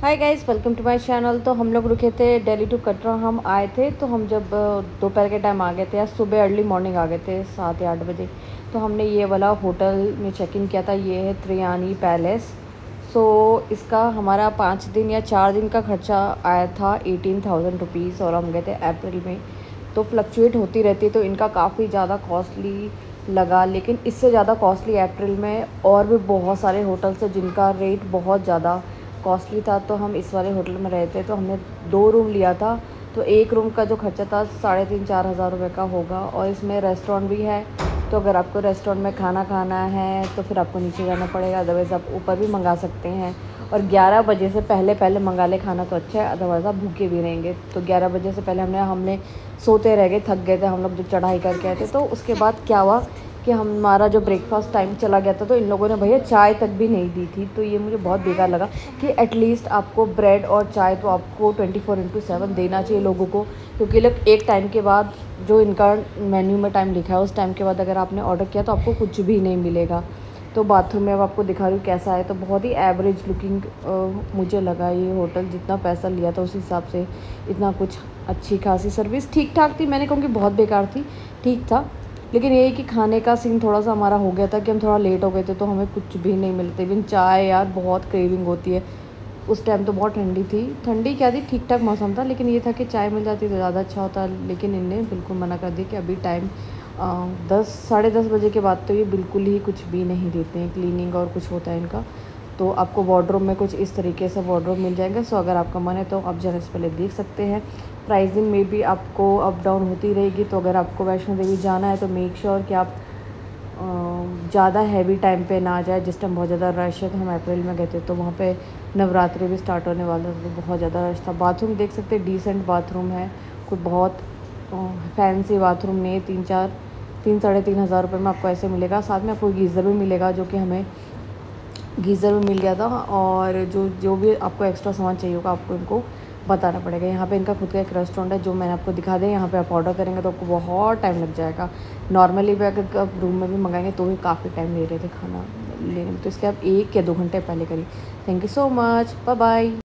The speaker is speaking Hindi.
Hi guys, welcome to my channel. तो हम लोग रुके थे दिल्ली टू कटरा। हम आए थे तो हम जब दोपहर के टाइम आ गए थे या सुबह अर्ली मॉर्निंग आ गए थे 7 या 8 बजे। तो हमने ये वाला होटल में चेक इन किया था। ये है त्रियानी पैलेस। सो इसका हमारा 5 दिन या 4 दिन का खर्चा आया था 18,000 रुपीज़ और हम गए थे अप्रैल में। तो फ्लक्चुएट होती रहती है तो इनका काफ़ी ज़्यादा कॉस्टली लगा, लेकिन इससे ज़्यादा कॉस्टली अप्रैल में और भी बहुत सारे होटल्स हैं जिनका रेट बहुत ज़्यादा कॉस्टली था। तो हम इस वाले होटल में रहे थे। तो हमने 2 रूम लिया था। तो एक रूम का जो खर्चा था 3,500-4 हज़ार रुपये का होगा। और इसमें रेस्टोरेंट भी है। तो अगर आपको रेस्टोरेंट में खाना खाना है तो फिर आपको नीचे जाना पड़ेगा, अदरवाइज़ आप ऊपर भी मंगा सकते हैं। और 11 बजे से पहले मंगा ले खाना तो अच्छा है, अदरवाइज़ आप भूखे भी रहेंगे। तो 11 बजे से पहले हमने सोते रह गए, थक गए थे हम लोग जो चढ़ाई करके आए थे। तो उसके बाद क्या हुआ कि हमारा जो ब्रेकफास्ट टाइम चला गया था तो इन लोगों ने भैया चाय तक भी नहीं दी थी। तो ये मुझे बहुत बेकार लगा कि एटलीस्ट आपको ब्रेड और चाय तो आपको 24/7 देना चाहिए लोगों को, क्योंकि लोग एक टाइम के बाद जो इनका मेन्यू में टाइम लिखा है उस टाइम के बाद अगर आपने ऑर्डर किया तो आपको कुछ भी नहीं मिलेगा। तो बाथरूम में अब आपको दिखा रही हूँ कैसा है। तो बहुत ही एवरेज लुकिंग मुझे लगा ये होटल। जितना पैसा लिया था उस हिसाब से इतना कुछ अच्छी खासी सर्विस ठीक ठाक थी। मैंने कहूँगी बहुत बेकार थी, ठीक था। लेकिन ये है कि खाने का सीन थोड़ा सा हमारा हो गया था कि हम थोड़ा लेट हो गए थे तो हमें कुछ भी नहीं मिलते। इवन चाय यार बहुत क्रेविंग होती है। उस टाइम तो बहुत ठंडी थी, ठंडी क्या थी, ठीक ठाक मौसम था। लेकिन ये था कि चाय मिल जाती तो ज़्यादा अच्छा होता। लेकिन इनने बिल्कुल मना कर दिया कि अभी टाइम 10 साढ़े 10 बजे के बाद तो ये बिल्कुल ही कुछ भी नहीं देते हैं। क्लीनिंग और कुछ होता है इनका। तो आपको वार्डरोब में कुछ इस तरीके से वार्डरोब मिल जाएंगे। सो अगर आपका मन है तो आप जाने से पहले देख सकते हैं। प्राइसिंग में भी आपको अप डाउन होती रहेगी। तो अगर आपको वैष्णो देवी जाना है तो मेक श्योर कि आप ज़्यादा हैवी टाइम पे ना जाए, जिस टाइम बहुत ज़्यादा रश है। तो हम अप्रैल में गए थे तो वहाँ पे नवरात्रि भी स्टार्ट होने वाला था तो बहुत ज़्यादा रश था। बाथरूम देख सकते हैं, डिसेंट बाथरूम है, कोई बहुत फैंसी बाथरूम नहीं है। 3-3.5 हज़ार रुपये में आपको ऐसे मिलेगा। साथ में आपको गीज़र भी मिलेगा, जो कि हमें गीज़र भी मिल गया था। और जो भी आपको एक्स्ट्रा सामान चाहिए होगा आपको इनको बताना पड़ेगा। यहाँ पे इनका खुद का एक रेस्टोरेंट है जो मैंने आपको दिखा दिया। यहाँ पे आप ऑर्डर करेंगे तो आपको बहुत टाइम लग जाएगा। नॉर्मली भी अगर आप रूम में भी मंगाएंगे तो भी काफ़ी टाइम ले रहे थे खाना लेने में। तो इसके आप 1 या 2 घंटे पहले करिए। Thank you so much, bye bye.